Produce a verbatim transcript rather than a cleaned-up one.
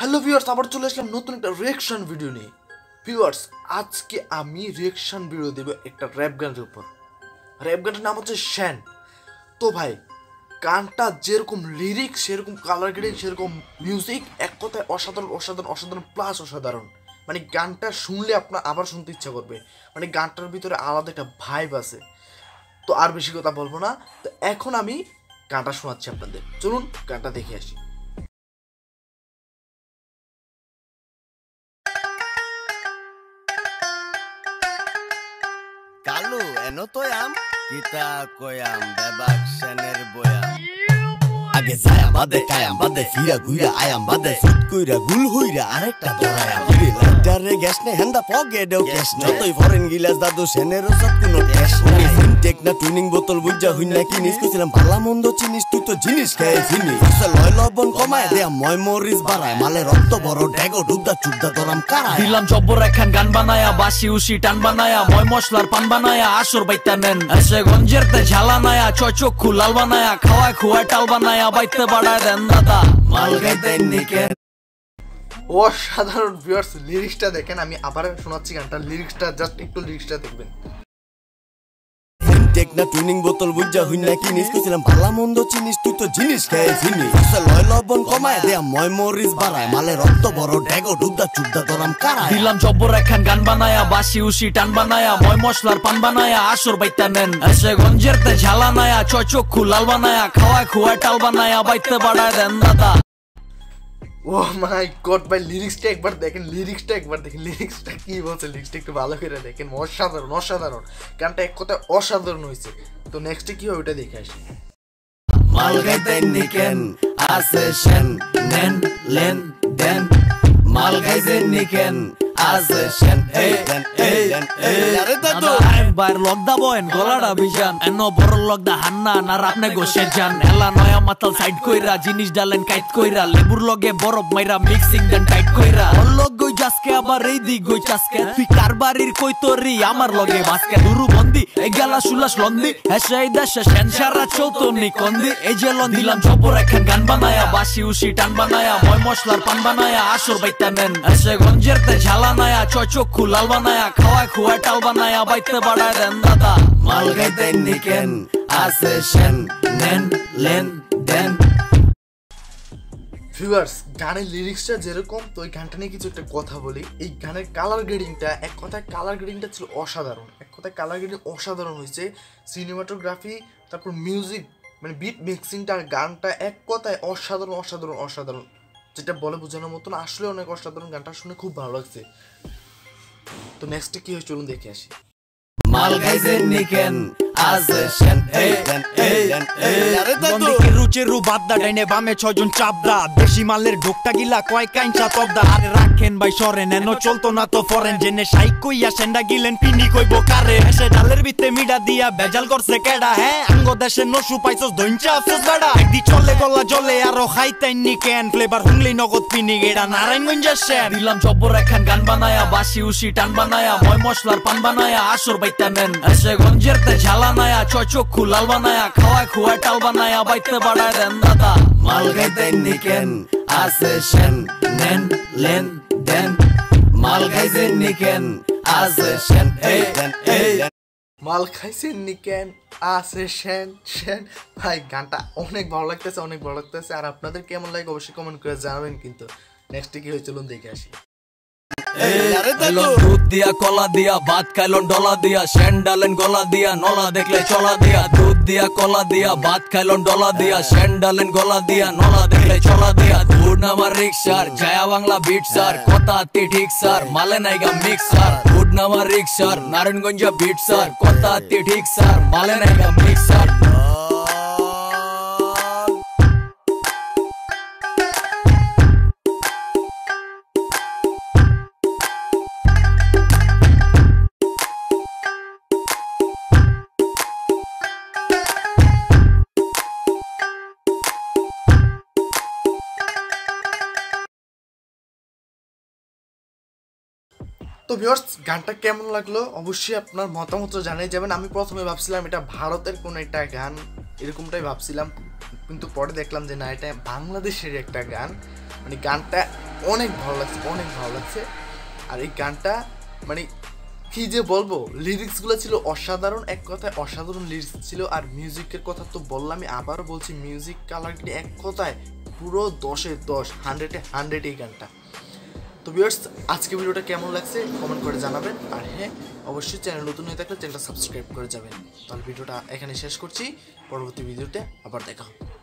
Hello viewers, আবার চলে আসলাম নতুন একটা রিঅ্যাকশন ভিডিও নিয়ে। ভিউয়ার্স, আজকে আমি রিঅ্যাকশন ভিডিও দেব একটা র্যাপ গানের উপর। র্যাপ গানটার নাম হচ্ছে শ্যান। তো ভাই, গানটা যেরকম লিরিক্স সেরকম কালার গ্রেডিং সেরকম মিউজিক, এক কথায় অসাধারণ অসাধারণ অসাধারণ প্লাস অসাধারণ। মানে গানটা শুনলে আপনার আবার শুনতে ইচ্ছা করবে। মানে গানটার ভিতরে আলাদা একটা ভাইব আছে। তো আর বেশি কথা বলবো না, তো এখন আমি গানটা শোনাচ্ছি আপনাদের। চলুন গানটা দেখে আসি। কালু এনো তোয়াম কিতা কয়াম বেবাক শ্যানের বয়াম আগে যায়াম বাদে কায়াম বাদে ফিরা ঘুইরা আয়াম বাদে ফুট কইরা গুল হইরা আরেকটা ধরায়াম ফিরে লাইটারে গ্যাস নে হেন্দা পকেটেও ক্যাশ নে যতই ফরেন গিলাস দাদু শ্যানেরও সব কোনো ক্যাশ নেই ফিনটেক না টুইনিং বোতল বুঝা হইনা কিনিস কইছিলাম ভালা মন্দ চিনিস তুই তো জিনিস খাই ফিনি আসলে লয় লবণ কমায় দেয়া ময় মরিস বাড়ায় মালে রক্ত বড় ড্যাগো ডুবদা চুবদা দরাম কারায় দিলাম জব্বর একখান গান বানায়া বাসি উসি টান বানায়া ময় মশলার পান বানায়া আসর বাইতা নেন এসে গঞ্জেরতে ঝালা নায়া ছয় চক্ষু লাল বানায়া খাওয়ায় খুয়ায় টাল বানায়া বাইতে বাড়ায় দেন দাদা মাল গাইতেন নিকে। অসাধারণ ভিউয়ার্স, লিরিক্সটা দেখেন। আমি আবার শোনাচ্ছি গানটার লিরিক্সটা, জাস্ট একটু লিরিক্সটা দেখবেন। টেক না টুইনিং বোতল বুঝা হইনা কিনিস কইছিলাম ভালা মন্দ চিনিস তুই তো জিনিস খাই ফিনি আসলে লয় লবণ কমায় দেয়া ময় মরিস বাড়ায় মালে রক্ত বড় ড্যাগো ডুবদা চুবদা দরাম কারায় দিলাম জব্বর একখান গান বানায়া বাসি উসি টান বানায়া ময় মশলার পান বানায়া আসর বাইতা নেন এসে গঞ্জেরতে ঝালা নায়া ছয় চক্ষু লাল বানায়া খাওয়ায় খুয়ায় টাল বানায়া বাইতে বাড়ায় দেন দাদা। ও মাই গড ভাই, লিরিক্সটা একবার দেখেন, লিরিক্সটা একবার দেখেন, লিরিক্সটা কি বলছে, লিরিক্সটা একটু ভালো করে দেখেন। অসাধারণ অসাধারণ গানটা, এক কথায় অসাধারণ হয়েছে। তো নেক্সটে কি হয় ওটা দেখে আসি। মাল গাইতেন নিকেন আসে শ্যান নেন লেন দেন মাল গাইতেন নিকেন আসে শ্যান এই দেন এই দেন এই আরে দাদু একবার লগদা বয়েন গলাটা বিজান এন বড় লগদা হান্না না আপনি গোশে যান এলা নয়া মাতাল সাইড কইরা জিনিস ডালেন কাইট কইরা লেবুর লগে বরফ মাইরা মিক্সিং দেন টাইট কইরা ওর লগ গই জাসকে আবার এই দিক গই চাসকে তুই কারবারির কই তোরি আমার লগে বাসকে দুরু বন্দি এই গেলা সুলাস লন্দি হেসে এই দেশে শ্যান সারা চৌতনি কন্দি এই যে লন দিলাম জব্বর একখান গান বানায়া বাসি উসি টান বানায়া ময় মশলার পান বানায়া আসর বাইতা নেন এসে গঞ্জেরতে ঝালা নায়া ছয় চক্ষু লাল বানায়া খাওয়ায় খুয়ায় টাল বানায়া বাইতে বাড়ায় দেন দাদা মাল গাইতেন নিকেন আসে শ্যান নেন লেন দেন। ভিউয়ার্স, গানের লিরিক্সটা যেরকম, তো এই গানটা নিয়ে কিছু একটা কথা বলি। এই গানের কালার গ্রেডিংটা, এক কথায় কালার গ্রেডিংটা ছিল অসাধারণ। এক কথায় কালার গ্রেডিং অসাধারণ হয়েছে। সিনেমাটোগ্রাফি, তারপর মিউজিক, মানে বিট মিক্সিংটা, গানটা এক কথায় অসাধারণ অসাধারণ অসাধারণ, যেটা বলে বোঝানোর মতন, আসলে অনেক অসাধারণ। গানটা শুনে খুব ভালো লাগছে। তো নেক্সটে কি হয় চলুন দেখে আসি। মাল গাইতেন নিকেন আসে শ্যান এই দেন এই দেন এই আরে দাদু বন্দিকে রুচেরু বাদদা ডাইনে বামে ছয়জন চাপদা দেশি মালের ঢোকটা গিলা কয় কাইঞ্চা তবদা আরে রাখেন ভাই সরেন এনো চলতো না তো ফরেন জেনে সাইক কইয়া সেন্ডা গিলেন পিনি কইব কারে এসে ডালের ভিতরে মিডা দিয়া বেজাল করছে কেডা হ্যাঁ আঙ্গ দেশে নসু পাইছস দইঞ্চা আফসোস বেডা একদি চলে গলা জলে আরো খাইতেন নিকেন ফ্লেভার হুংলি নগদ পিনি গেডা নারায়ণগঞ্জ শ্যান দিলাম জব্বর একখান গান বানায়া বাসি উসি টান বানায়া ময় মশলার পান বানায়া আসর বাইতা নেন এসে গঞ্জেরতে ঝালা নায়া ছয় চক্ষু লাল বানায়া খাওয়ায় খুয়ায় টাল বানায়া বাইতে বাড়ায় দেন দাদা মাল গাইতেন নিকেন আসে শ্যান নেন লেন দেন মাল গাইতেন নিকেন আসে শ্যান এই দেন এই মাল খাইছেন নিকেন আসে শ্যান শ্যান। ভাই গানটা অনেক ভালো লাগতেছে, অনেক ভালো লাগতেছে। আর আপনাদের কেমন লাগে অবশ্যই কমেন্ট করে জানাবেন। কিন্তু নেক্সটে কি হয়েছিল দেখে আসি। দুধ দিয়া কলা দিয়া ভাত খাইলন ডলা দিয়া শ্যান ডালেন গলা দিয়া নলা দেখলে চলা দিয়া দুধ দিয়া কলা দিয়া ভাত খাইলন ডলা দিয়া শ্যান ডালেন গলা দিয়া নলা দেখলে চলা দিয়া দুধ নামার রিক্সার জায়া বাংলা বিট সার কথা আত্মি ঠিক সার মালে নাইগা মিক্স সার দুধ নামার রিক্সার নারায়ণগঞ্জ বিট সার কথা আত্মি ঠিক সার মালে নাইগা মিক্স সার। তো ভিউয়ার্স, গানটা কেমন লাগলো অবশ্যই আপনার মতামত জানিয়ে যাবেন। আমি প্রথমে ভাবছিলাম এটা ভারতের কোনো একটা গান, এরকমটাই ভাবছিলাম, কিন্তু পরে দেখলাম যে না, এটা বাংলাদেশের একটা গান। মানে গানটা অনেক ভালো লাগছে, অনেক ভালো লাগছে। আর এই গানটা মানে কি যে বলবো, লিরিক্সগুলো ছিল অসাধারণ, এক কথায় অসাধারণ লিরিক্স ছিল। আর মিউজিকের কথা তো বললামই, আবারও বলছি মিউজিক কালারটি এক কথায় পুরো দশে দশ, হান্ড্রেডে হান্ড্রেড এই গানটা। তো ভিউয়ার্স, আজকে ভিডিওটা কেমন লাগছে কমেন্ট করে জানাবেন। আর হ্যাঁ, অবশ্যই চ্যানেল নতুন হয়ে থাকলে চ্যানেলটা সাবস্ক্রাইব করে যাবেন। তাহলে ভিডিওটা এখানে শেষ করছি, পরবর্তী ভিডিওতে আবার দেখা হবে।